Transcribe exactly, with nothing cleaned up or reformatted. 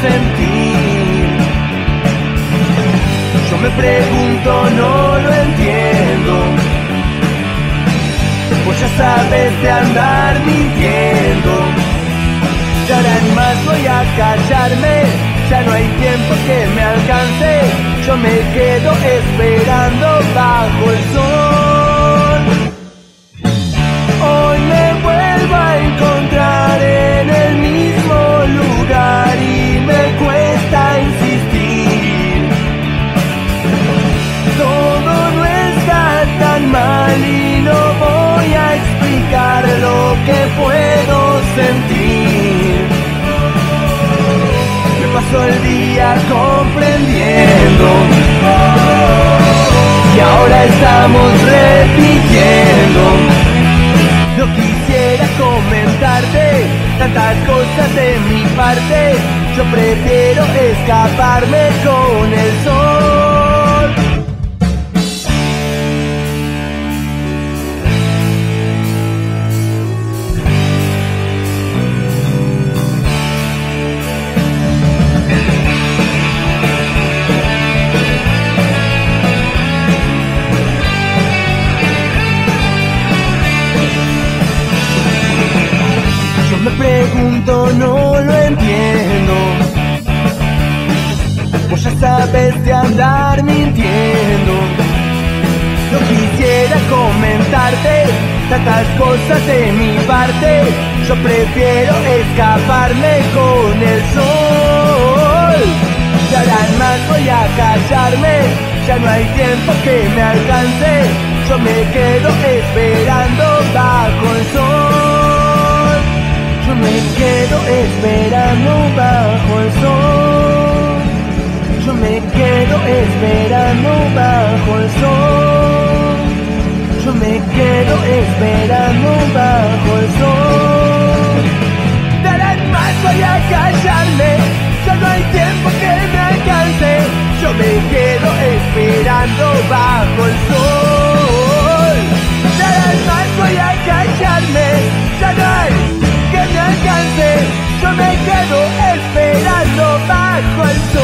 sentir. Yo me pregunto, no lo entiendo. Vos ya sabes de andar mintiendo. Y ahora ni más voy a callarme, ya no hay tiempo que me alcance. Yo me quedo esperando bajo el sol. Hoy me vuelvo a encontrar en el mismo lugar y me cuesta insistir. Todo no está tan mal y no voy a explicar lo que puedo sentir. Me paso el día comprendiendo y ahora estamos repitiendo. No quisiera comentarte tantas cosas de mi parte. Yo prefiero escaparme con el sol. Me pregunto, no lo entiendo. Vos ya sabes de andar mintiendo. No quisiera comentarte tantas cosas de mi parte. Yo prefiero escaparme con el sol. Ya ahora más voy a callarme, ya no hay tiempo que me alcance. Yo me quedo esperando bajo el sol. Yo me quedo esperando bajo el sol. Yo me quedo esperando bajo el sol. Yo me quedo esperando bajo el sol. Darán más, voy a callarme, ya no hay tiempo que me alcance. Yo me quedo esperando bajo el sol. Darán más, voy a callarme, ya no hay que me alcance. Yo me quedo esperando bajo el sol.